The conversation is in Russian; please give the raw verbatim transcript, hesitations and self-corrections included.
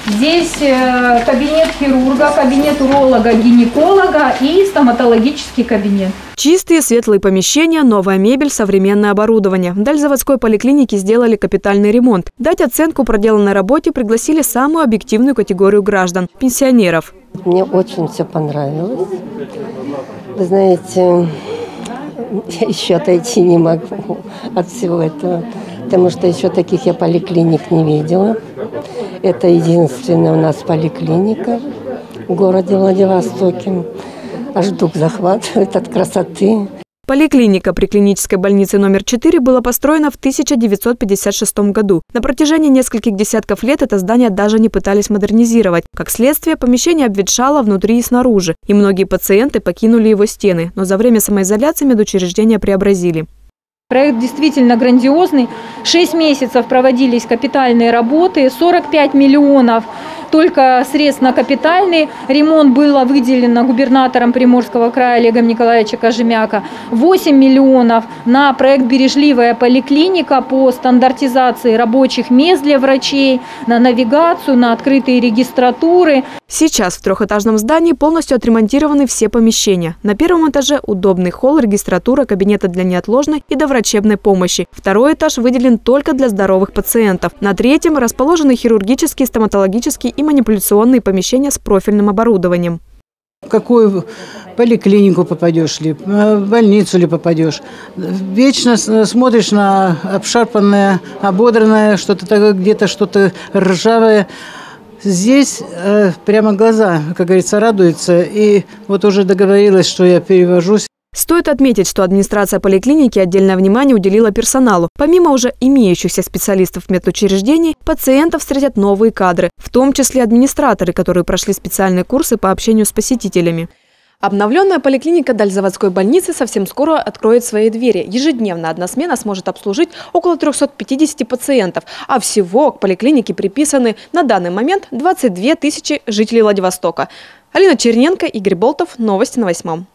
Здесь кабинет хирурга, кабинет уролога, гинеколога и стоматологический кабинет. Чистые, светлые помещения, новая мебель, современное оборудование. В Дальзаводской поликлинике сделали капитальный ремонт. Дать оценку проделанной работе пригласили самую объективную категорию граждан – пенсионеров. Мне очень все понравилось. Вы знаете, я еще отойти не могу от всего этого, потому что еще таких я поликлиник не видела. Это единственная у нас поликлиника в городе Владивостоке. Аж дух захватывает от красоты. Поликлиника при клинической больнице номер четыре была построена в тысяча девятьсот пятьдесят шестом году. На протяжении нескольких десятков лет это здание даже не пытались модернизировать. Как следствие, помещение обветшало внутри и снаружи, и многие пациенты покинули его стены, но за время самоизоляции медучреждения преобразили. Проект действительно грандиозный. Шесть месяцев проводились капитальные работы, сорок пять миллионов только средств на капитальный ремонт было выделено губернатором Приморского края Олегом Николаевичем Кожемяка. восемь миллионов на проект «Бережливая поликлиника» по стандартизации рабочих мест для врачей, на навигацию, на открытые регистратуры. Сейчас в трехэтажном здании полностью отремонтированы все помещения. На первом этаже удобный холл, регистратура, кабинеты для неотложной и доврачебной помощи. Второй этаж выделен только для здоровых пациентов. На третьем расположены хирургические, стоматологические и манипуляционные помещения с профильным оборудованием. В какую поликлинику попадешь ли, в больницу ли попадешь. Вечно смотришь на обшарпанное, ободранное, что-то такое, где-то что-то ржавое. Здесь э, прямо глаза, как говорится, радуются. И вот уже договорилась, что я перевожусь. Стоит отметить, что администрация поликлиники отдельное внимание уделила персоналу. Помимо уже имеющихся специалистов в медучреждении, пациентов встретят новые кадры, в том числе администраторы, которые прошли специальные курсы по общению с посетителями. Обновленная поликлиника Дальзаводской больницы совсем скоро откроет свои двери. Ежедневно одна смена сможет обслужить около трёхсот пятидесяти пациентов, а всего к поликлинике приписаны на данный момент двадцать две тысячи жителей Владивостока. Алина Черненко, Игорь Болтов. Новости на восьмом.